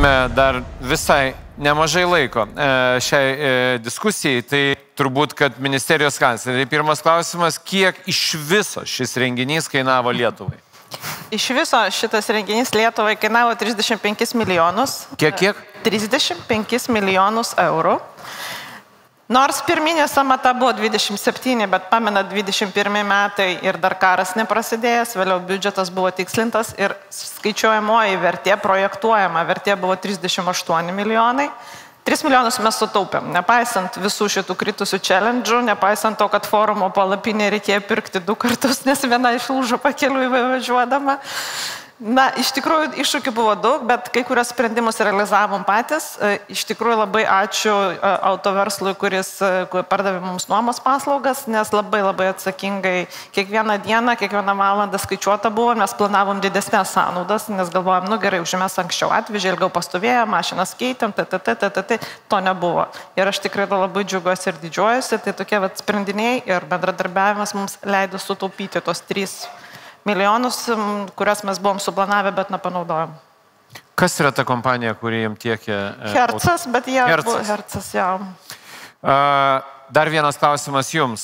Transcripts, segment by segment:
turime dar visai nemažai laiko šiai diskusijai. Tai turbūt, kad ministerijos kancleriai pirmas klausimas, kiek iš viso šis renginys kainavo Lietuvai? Iš viso šitas renginys Lietuvai kainavo 35 milijonus. Kiek? 35 milijonus eurų. Nors pirminė samata buvo 27, bet pamena 21 metai ir dar karas neprasidėjęs, vėliau biudžetas buvo tikslintas ir skaičiuojamoji vertė, projektuojama vertė buvo 38 milijonai. 3 milijonus mes sutaupėm, nepaisant visų šitų kritusių challenge'ų, nepaisant to, kad forumo palapinė reikėjo pirkti 2 kartus, nes viena išlūžo pakeliui važiuodama. Na, iš tikrųjų iššūkių buvo daug, bet kai kurios sprendimus realizavom patys. Iš tikrųjų labai ačiū autoverslui, kuris pardavė mums nuomos paslaugas, nes labai atsakingai kiekvieną dieną, kiekvieną valandą skaičiuota buvo, mes planavom didesnės sąnaudas, nes galvojom, nu gerai, užmės anksčiau atvežė, ilgiau pastovėjo, mašinas keitėm, to nebuvo. Ir aš tikrai labai džiaugiuosi ir didžiuojuosi, tai tokie sprendiniai ir bendradarbiavimas mums leido sutaupyti tos 3 milijonus, kurias mes buvom suplanavę, bet nepanaudojom. Kas yra ta kompanija, kuri jums tiekia? Hercas, bet jie buvo Hercas, jau. Dar vienas klausimas jums.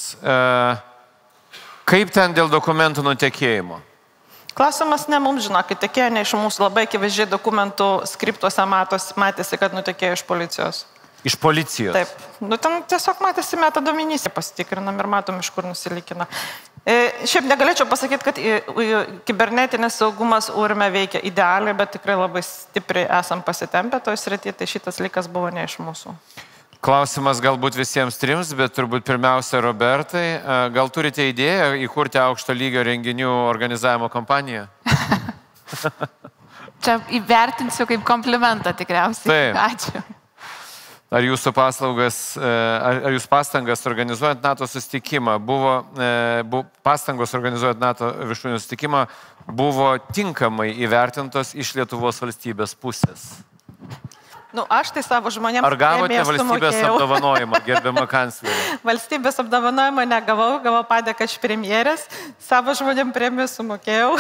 Kaip ten dėl dokumentų nutekėjimo? Klausimas ne mums, žinokit, tekėjo ne iš mūsų, labai akivaizdžiai dokumentų skriptuose matėsi, kad nutekėjo iš policijos. Iš policijos? Taip. Nu, ten tiesiog matėsi metadominysė pasitikrinam ir matom, iš kur nusilikina. Šiaip negalėčiau pasakyti, kad kibernetinis saugumas URME veikia idealiai, bet tikrai labai stipriai esam pasitempę toj srityje, tai šitas likas buvo ne iš mūsų. Klausimas galbūt visiems trims, bet turbūt pirmiausia Robertai. Gal turite idėją įkurti aukšto lygio renginių organizavimo kompaniją? Čia įvertinsiu kaip komplimentą tikriausiai. Taip. Ačiū. Ar jūsų pastangas organizuojant NATO susitikimą pastangos organizuojant NATO viršūnių susitikimą buvo tinkamai įvertintos iš Lietuvos valstybės pusės? Nu, aš tai savo žmonėms Ar gavote valstybės apdovanojimą, gerbiama kanclerė? Valstybės apdovanojimą negavau, gavau padėką iš premjerės, savo žmonėms premiją sumokėjau.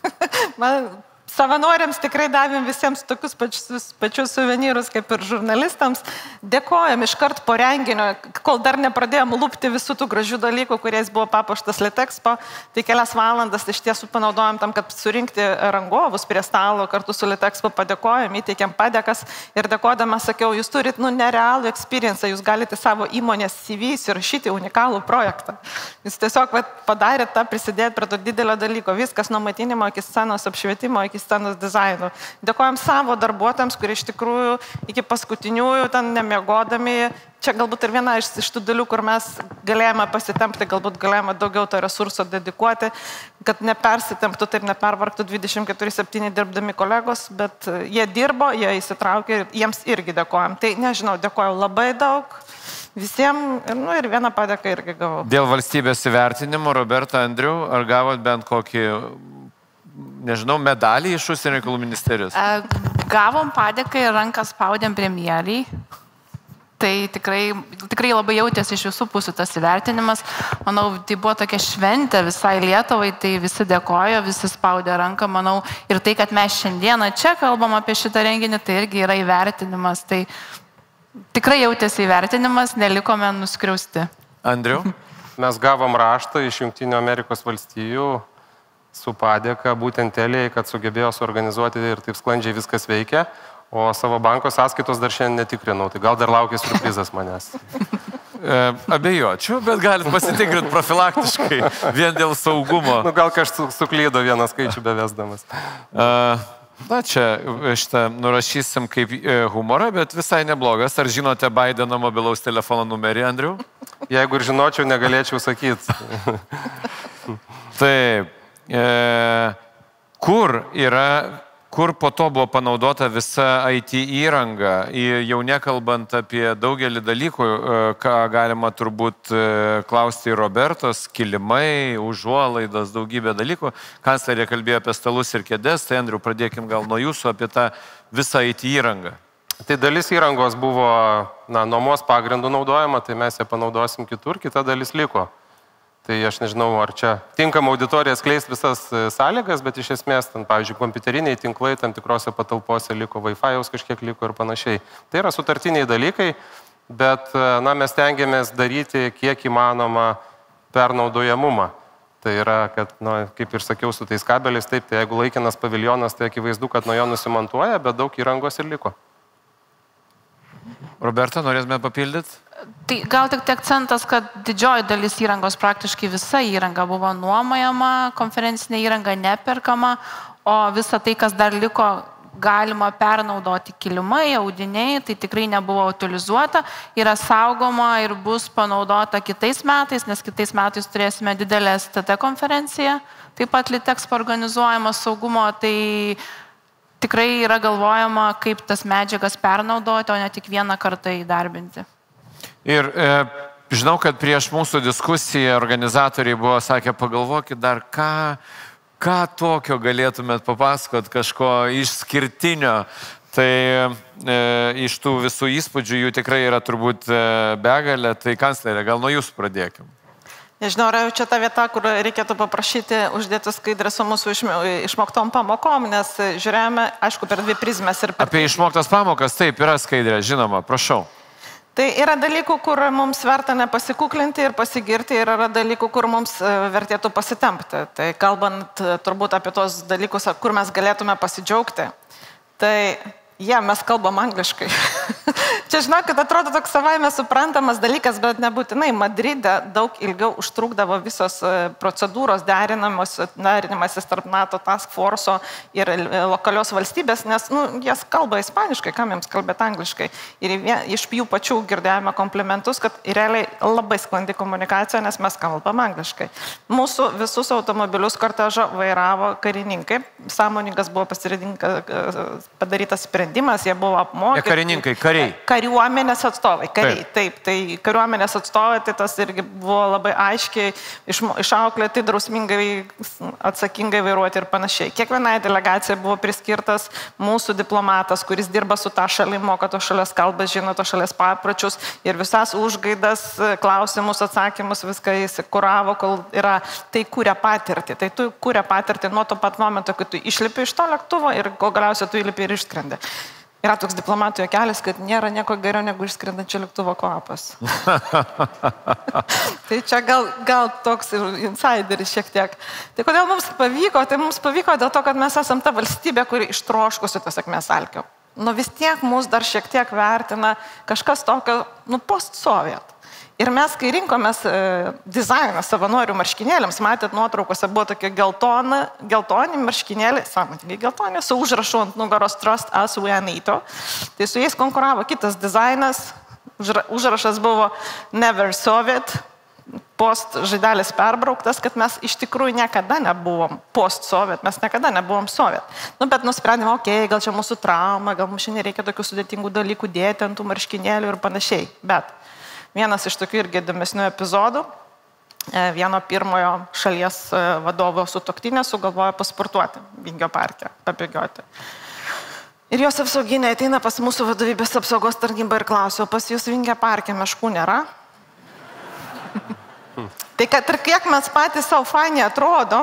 Savanoriams tikrai davėm visiems tokius pačius suvenyrus kaip ir žurnalistams. Dėkojam iškart po renginio, kol dar nepradėjom lupti visų tų gražių dalykų, kuriais buvo papuoštas Litexpo. Tai kelias valandas iš tiesų panaudojom tam, kad surinkti rangovus prie stalo, kartu su Litexpo padėkojam, įteikėm padėkas ir dėkodama sakiau, jūs turit nerealų experience, jūs galite savo įmonės CV įsirašyti unikalų projektą. Jūs tiesiog padarėt tą, prisidėt prie to didelio dalyko, viskas nuo maitinimo iki scenos apšvietimo, iki scenos dizainų. Dėkojam savo darbuotojams, kurie iš tikrųjų iki paskutiniųjų ten nemiegodami. Čia galbūt ir viena iš tų dalių, kur mes galėjome pasitempti, galbūt galėjome daugiau to resurso dedikuoti, kad nepersitemptų, taip nepervargtų 24/7 dirbdami kolegos, bet jie dirbo, jie įsitraukė ir jiems irgi dėkojam. Tai nežinau, dėkojau labai daug visiems ir vieną padėką irgi gavau. Dėl valstybės įvertinimo, Roberta, Andriu, ar gavot bent kokį, nežinau, medalį iš Užsienio reikalų ministerijos? Gavom padėką ir ranką spaudėm premjeriai. Tai tikrai labai jautėsi iš visų pusių tas įvertinimas. Manau, tai buvo tokia šventė visai Lietuvai, tai visi dėkojo, visi spaudė ranką, manau. Ir tai, kad mes šiandieną čia kalbam apie šitą renginį, tai irgi yra įvertinimas. Tai tikrai jautėsi įvertinimas, nelikome nuskriausti. Andriu? Mes gavom raštą iš Jungtinių Amerikos valstijų su padėka būtent Telijai, kad sugebėjo suorganizuoti ir taip sklandžiai viskas veikia, o savo banko sąskaitos dar šiandien netikrinau, tai gal dar laukia siurprizas manęs. Abejočiau, bet galit pasitikrinti profilaktiškai, vien dėl saugumo. Nu, gal kažkas suklydo vieną skaičių bevesdamas. Na, čia šitą nurašysim kaip humorą, bet visai neblogas. Ar žinote Baideno mobilaus telefono numerį, Andriu? Jeigu ir žinočiau, negalėčiau sakyti. Taip. Kur po to buvo panaudota visa IT įranga, jau nekalbant apie daugelį dalykų, ką galima turbūt klausti Robertos, kilimai, užuolaidos, daugybė dalykų. Kanclerė kalbėjo apie stalus ir kėdes, tai Andriu, pradėkim gal nuo jūsų apie tą visą IT įrangą. Tai dalis įrangos buvo nuomos pagrindų naudojama, tai mes ją panaudosim kitur, kita dalis liko. Tai aš nežinau, ar čia tinkama auditorija skleis visas sąlygas, bet iš esmės, ten, pavyzdžiui, kompiuteriniai tinklai tam tikrose patalpose liko, Wi-Fi'aus kažkiek liko ir panašiai. Tai yra sutartiniai dalykai, bet mes tengiamės daryti kiek įmanoma pernaudojamumą. Tai yra, kad, kaip ir sakiau, su tais kabeliais, taip, tai jeigu laikinas paviljonas, tai akivaizdu, kad nuo jo nusimontuoja, bet daug įrangos ir liko. Roberta, norėsime papildyti? Tai gal tik akcentas, kad didžioji dalis įrangos, praktiškai visa įranga buvo nuomojama, konferencinė įranga neperkama, o visa tai, kas dar liko, galima pernaudoti kilimai, audiniai, tai tikrai nebuvo utilizuota, yra saugoma ir bus panaudota kitais metais, nes kitais metais turėsime didelę STT konferenciją, taip pat Litexpo organizuojama saugumo, tai tikrai yra galvojama, kaip tas medžiagas pernaudoti, o ne tik vieną kartą įdarbinti. Ir žinau, kad prieš mūsų diskusiją organizatoriai buvo sakę, pagalvokit dar ką tokio galėtumėt papasakot, kažko išskirtinio. Tai iš tų visų įspūdžių jų tikrai yra turbūt begalė. Tai kanclerė, gal nuo jūsų pradėkim. Nežinau, ar jau čia ta vieta, kur reikėtų paprašyti uždėti skaidrę su mūsų išmoktom pamokom, nes žiūrėjome, aišku, per dvi prizmes ir per... Apie išmoktas pamokas, taip, yra skaidrė, žinoma, prašau. Tai yra dalykų, kur mums verta nepasikuklinti ir pasigirti, ir yra dalykų, kur mums vertėtų pasitempti. Tai kalbant turbūt apie tos dalykus, kur mes galėtume pasidžiaugti, tai mes kalbam angliškai. Čia, žinokit, atrodo toks savaime suprantamas dalykas, bet nebūtinai. Madride daug ilgiau užtrukdavo visos procedūros derinimasis tarp NATO task force'o ir lokalios valstybės, nes jas kalba ispaniškai, kam jiems kalbėti angliškai. Ir iš jų pačių girdėjome komplimentus, kad realiai labai sklandi komunikacija, nes mes kalbam angliškai. Mūsų visus automobilius kortežo vairavo karininkai. Sąmoningas buvo padarytas sprendimas, jie buvo apmokyti. Ne karininkai, kariai. Kariuomenės atstovai, kariai, taip. Tai kariuomenės atstovai, tai tas irgi buvo labai aiškiai išauklėti, drausmingai, atsakingai vairuoti ir panašiai. Kiekvienai delegacijai buvo priskirtas mūsų diplomatas, kuris dirba su ta šalim, moka to šalies kalbas, žino to šalies papročius ir visas užgaidas, klausimus, atsakymus, viską jis kuravo, kol yra, tai kūrė patirtį. Tai tu kūrė patirtį nuo to pat momento, kai tu išlipi iš to lėktuvo ir kol galiausiai tu įlipi ir išskrendi. Yra toks diplomatų juokelis, kad nėra nieko geriau negu išskrendančio lėktuvo kvapas. Tai čia gal toks insideris šiek tiek. Tai kodėl mums pavyko? Tai mums pavyko dėl to, kad mes esam ta valstybė, kuri ištroškusi tą sėkmės alkio. Vis tiek mus dar šiek tiek vertina kažkas tokio, post-soviet. Ir mes, kai rinkomės dizainą savanorių marškinėliams, matėt, nuotraukose buvo tokie geltoni marškinėliai, sąmoningai geltoni, su užrašu ant nugaros Trust Us We Are NATO. Tai su jais konkuravo kitas dizainas, užrašas buvo Never Soviet, post žaidelis perbrauktas, kad mes iš tikrųjų niekada nebuvom post-soviet, mes niekada nebuvom soviet. Bet nusprendėme, gal čia mūsų trauma, gal mums šiandien reikia tokių sudėtingų dalykų dėti ant tų marškinėlių ir panašiai. Bet vienas iš tokių irgi įdomesnių epizodų, vieno pirmojo šalies vadovo sutuoktinė sugalvojo pasportuoti Vingio parke, pabėgioti. Ir jos apsauginė ateina pas mūsų vadovybės apsaugos tarnybą ir klausia, pas jūs Vingio parke meškų nėra? Tai kad ir kiek mes patys savo fainį atrodom,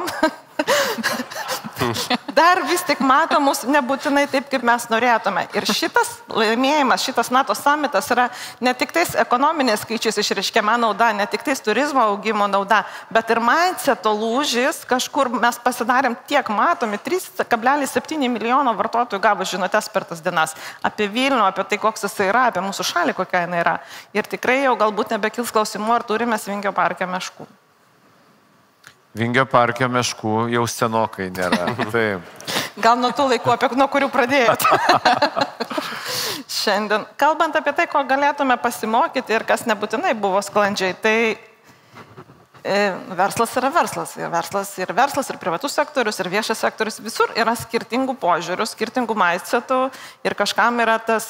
dar vis tik matomus nebūtinai taip, kaip mes norėtume. Ir šitas laimėjimas, šitas NATO summitas yra ne tik tais ekonominės skaičiais išreiškiama nauda, ne tik tais turizmo augimo nauda, bet ir mindseto lūžis, kažkur mes pasidarėm tiek matomi, 3,7 milijono vartotojų gavo žinutes per tas dienas apie Vilnių, apie tai, koks jis yra, apie mūsų šalį, kokia jinai yra. Ir tikrai jau galbūt nebekils klausimų, ar turime Vingio parke meškų. Vingio parke meškų jau senokai nėra. Taip. Gal nuo tų laikų, nuo kurių pradėjote. Šiandien, kalbant apie tai, ko galėtume pasimokyti ir kas nebūtinai buvo sklandžiai, tai verslas yra verslas. Verslas ir privatus sektorius, ir viešas sektorius. Visur yra skirtingų požiūrių, skirtingų mindsetų ir kažkam yra tas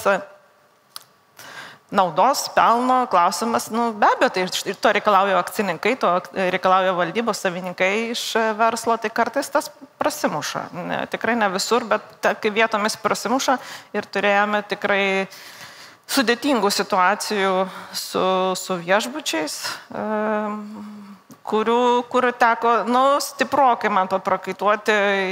naudos, pelno klausimas, be abejo, tai ir to reikalauja akcininkai, to reikalauja valdybos savininkai iš verslo, tai kartais tas prasimuša. Tikrai ne visur, bet kai vietomis prasimuša ir turėjome tikrai sudėtingų situacijų su viešbučiais, kur teko, stiprokai man paprakaituoti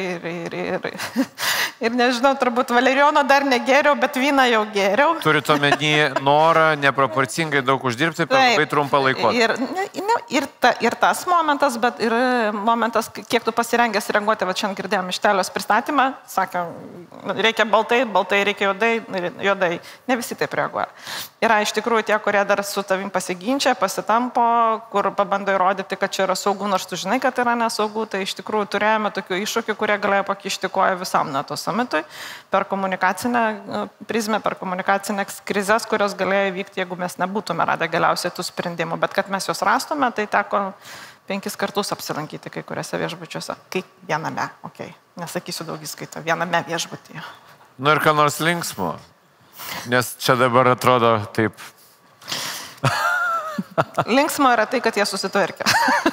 ir nežinau, turbūt valerijono dar negeriau, bet vyną jau geriau. Turite omeny norą neproporcingai daug uždirbti per labai trumpą laikotarpį. Ir tas momentas, bet ir momentas, kiek tu pasirengęs reaguoti, va šiandien girdėjom iš Telios pristatymą, sakė, reikia baltai, reikia juodai. Ne visi taip reaguoja. Yra iš tikrųjų tie, kurie dar su tavim pasiginčia, pasitampo, kur pabando įrodyti, kad čia yra saugu, nors tu žinai, kad yra nesaugu, tai iš tikrųjų turėjome tokių iššūkių, kurie galėjo pakišti koją visam NATO samitui per komunikacinę prizmę, per komunikacinės krizės, kurios galėjo įvykti, jeigu mes nebūtume radę galiausiai tų sprendimų, bet kad mes juos rastume, tai teko 5 kartus apsilankyti kai kuriuose viešbučiuose. Viename, nesakysiu daugiskaitą, viename viešbutyje. Ir ką nors linksmo, nes čia dabar atrodo taip. Linksmo yra tai, kad jie susitvarkė.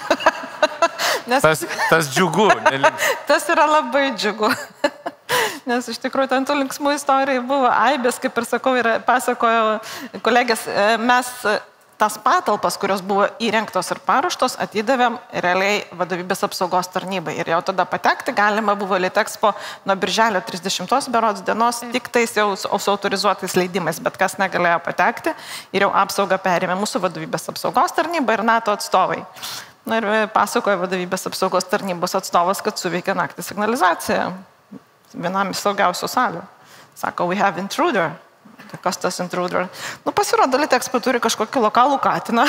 Tas džiugu. Tas yra labai džiugu. Nes iš tikrųjų ten tų linksmų istorijų buvo aibės, kaip ir sakau, ir pasakojo kolegės, mes tas patalpas, kurios buvo įrengtos ir paruoštos, atidavėm realiai vadovybės apsaugos tarnybai. Ir jau tada patekti galima buvo Litexpo nuo birželio 30 berods dienos, tik tais jau su autorizuotais leidimais, bet kas negalėjo patekti. Ir jau apsaugą perėmė mūsų vadovybės apsaugos tarnyba ir NATO atstovai. Ir pasakojo vadovybės apsaugos tarnybos atstovas, kad suveikė naktį signalizacija vienam iš saugiausių salių. Sako, we have intruder. Kas tas intruder? Pasirodo, Litexpo turi kažkokį lokalų katiną,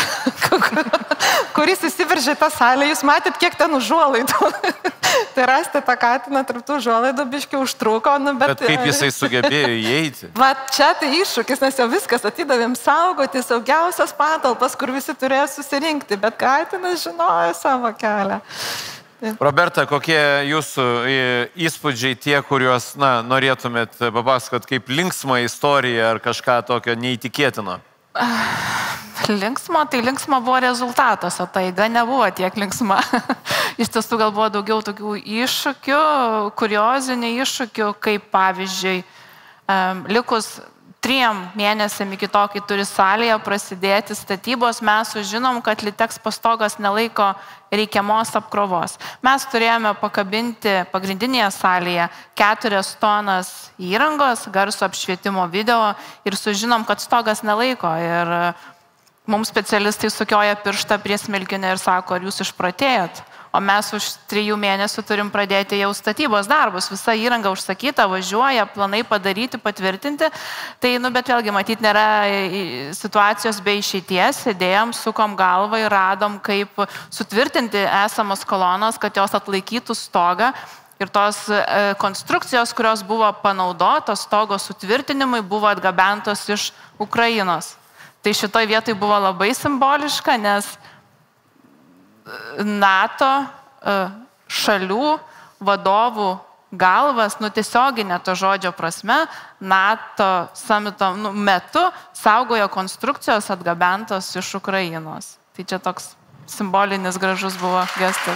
kuris įsiveržė tą salę. Jūs matėt, kiek ten užuolaidų. Tai rasti tą katiną tarp tų užuolaidų biškiai užtruko. Bet kaip jisai sugebėjo įeiti? Va, čia tai iššūkis, nes jau viskas atidavėm saugoti saugiausias patalpas, kur visi turėjo susirinkti, bet katinas žinojo savo kelią. Roberta, kokie jūsų įspūdžiai tie, kuriuos norėtumėt papasakot kaip linksmą istoriją ar kažką tokio neįtikėtino? Linksma, tai linksma buvo rezultatas, o ta eiga nebuvo tiek linksma. Iš tiesų gal buvo daugiau tokių iššūkių, kuriozinių iššūkių, kaip pavyzdžiui, likus 3 mėnesiam iki to, kai turi salėje prasidėti statybos, mes sužinom, kad Litexpo stogas nelaiko reikiamos apkrovos. Mes turėjome pakabinti pagrindinėje salėje 4 tonas įrangos, garso apšvietimo video ir sužinom, kad stogas nelaiko. Ir mums specialistai sukioja pirštą prie smilkinio ir sako, ar jūs išpratėjot? O mes už 3 mėnesių turim pradėti jau statybos darbus. Visa įranga užsakyta, važiuoja, planai padaryti, patvirtinti. Tai, bet vėlgi, matyt, nėra situacijos be išeities. Sėdėjom, sukom galvą ir radom, kaip sutvirtinti esamas kolonas, kad jos atlaikytų stogą. Ir tos konstrukcijos, kurios buvo panaudotos stogo sutvirtinimui, buvo atgabentos iš Ukrainos. Tai šitoj vietoj buvo labai simboliška, nes NATO šalių vadovų galvas, tiesioginė to žodžio prasme, NATO samito metu saugojo konstrukcijos atgabentos iš Ukrainos. Tai čia toks simbolinis gražus buvo gestas.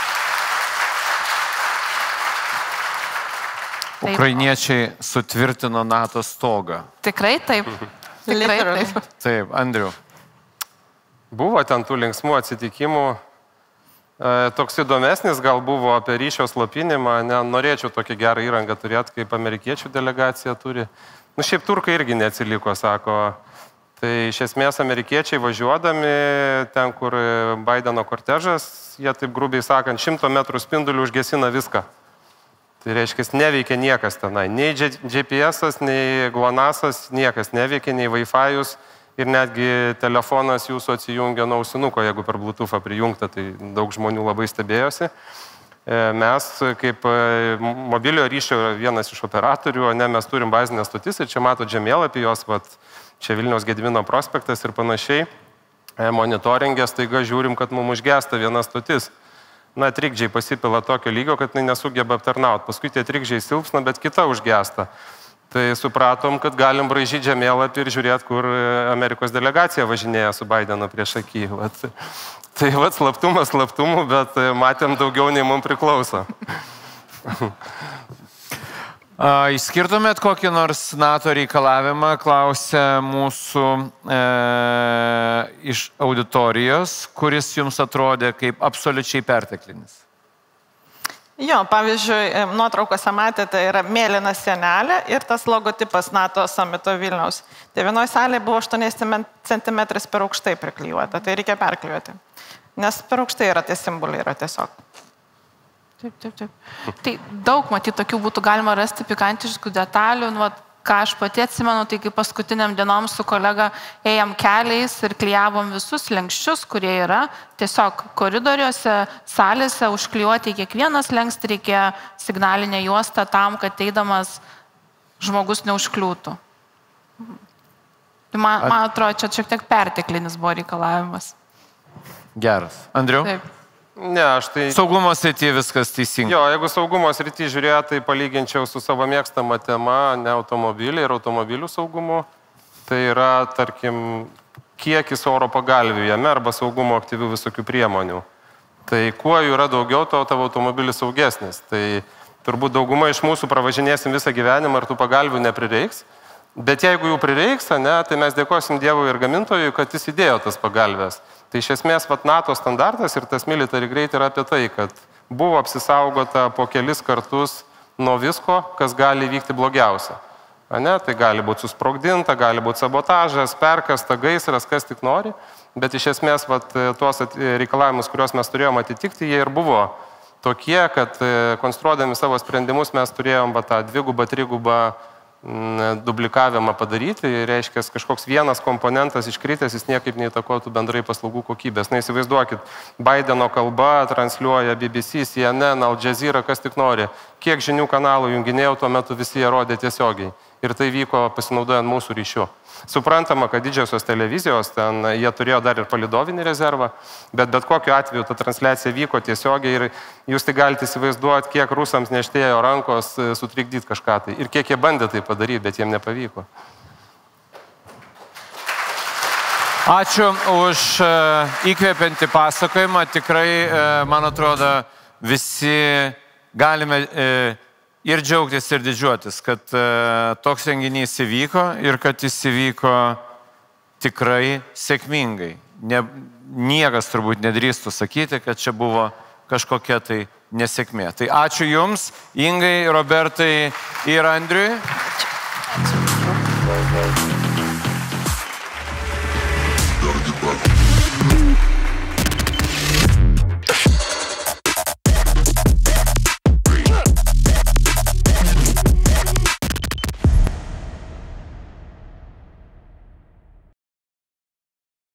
Ukrainiečiai sutvirtino NATO stogą. Tikrai taip. Tikrai taip. Taip, Andriu. Buvo ten tų linksmų atsitikimų. Toks įdomesnis gal buvo apie ryšio slopinimą. Norėčiau tokį gerą įrangą turėti, kaip amerikiečių delegacija turi. Šiaip turkai irgi neatsiliko, sako. Tai iš esmės amerikiečiai važiuodami ten, kur Baideno kortežas, jie taip grubiai sakant, 100 metrų spindulių užgesina viską. Tai reiškia, neveikia niekas tenai. Nei GPS-as, nei GLONASS-as, niekas neveikia, nei Wi-Fi-us. Ir netgi telefonas jūsų atsijungia nuo ausinuko, jeigu per Bluetooth'ą prijungta, tai daug žmonių labai stebėjosi. Mes kaip mobiliojo ryšio vienas iš operatorių, mes turim bazinės stotis ir čia mato žemėlapį jos, čia Vilniaus Gedimino prospektas ir panašiai. Monitoringė staiga žiūrim, kad mums užgesta viena stotis. Trikdžiai pasipila tokio lygio, kad nesugeba aptarnauti. Paskui tie trikdžiai silpsna, bet kita užgesta. Tai supratom, kad galim braižyti žemėlapį ir žiūrėti, kur Amerikos delegacija važinėja su Baidenu prieš akį. Tai slaptumas slaptumų, bet matėm daugiau nei mums priklauso. Išskirtumėt kokį nors NATO reikalavimą, klausia mūsų iš auditorijos, kuris jums atrodė kaip absoliučiai perteklinis? Jo, pavyzdžiui, nuotraukose matėte, yra mėlyna sienelė ir tas logotipas NATO samito Vilniaus. Tai vienoje salėje buvo 8 cm per aukštai priklijuota, tai reikia perklijuoti. Nes per aukštai yra tie simboliai, yra tiesiog. Taip. Tai daug, matyt, tokių būtų galima rasti pikantiškų detalių. Nu, ką aš pati atsimenu, tai kai paskutiniam dienom su kolega ėjom keliais ir klijavom visus lenkščius, kurie yra tiesiog koridoriuose, salėse, užklijuoti kiekvienas lenkstį reikia signalinę juostą tam, kad eidamas žmogus neužkliūtų. Man atrodo, čia šiek tiek perteklinis buvo reikalavimas. Geras. Andriau? Taip. Ne, aš tai... Saugumo srityje viskas teisingai. Jo, jeigu saugumo srityje žiūrėjo, tai palyginčiau su savo mėgstama tema, ne automobiliai ir automobilių saugumu. Tai yra, tarkim, kiekis oro pagalvių jame arba saugumo aktyvių visokių priemonių. Tai kuo jų yra daugiau, to tavo automobilis saugesnis. Tai turbūt dauguma iš mūsų pravažinėsim visą gyvenimą ir tų pagalvių neprireiks. Bet jeigu jų prireiks, ne, tai mes dėkosim Dievui ir gamintojui, kad jis įdėjo tas pagalvės. Tai iš esmės NATO standartas ir tas military grade yra apie tai, kad buvo apsisaugota po kelis kartus nuo visko, kas gali vykti blogiausia. Ne? Tai gali būti susprogdinta, gali būti sabotažas, perkasta, gaisras, kas tik nori, bet iš esmės tuos reikalavimus, kuriuos mes turėjom atitikti, jie ir buvo tokie, kad konstruodami savo sprendimus mes turėjom tą 2-3 duplikavimą padaryti, reiškia, kažkoks vienas komponentas iškritęs, jis niekaip neįtakotų bendrai paslaugų kokybės. Na, įsivaizduokit, Bideno kalba transliuoja BBC, CNN, Al Jazeera, kas tik nori. Kiek žinių kanalų junginėjau, tuo metu visi jie rodė tiesiogiai. Ir tai vyko pasinaudojant mūsų ryšiu. Suprantama, kad didžiosios televizijos, ten jie turėjo dar ir palidovinį rezervą, bet kokiu atveju ta transliacija vyko tiesiogiai ir jūs tai galite įsivaizduoti, kiek rusams neštėjo rankos sutrikdyti kažką tai. Ir kiek jie bandė tai padaryti, bet jiem nepavyko. Ačiū už įkvepiantį pasakojimą. Tikrai, man atrodo, visi galime ir džiaugtis, ir didžiuotis, kad toks renginys įvyko ir kad jis įvyko tikrai sėkmingai. Niekas turbūt nedrįstų sakyti, kad čia buvo kažkokia tai nesėkmė. Tai ačiū Jums, Ingai, Robertai ir Andriui. Ačiū.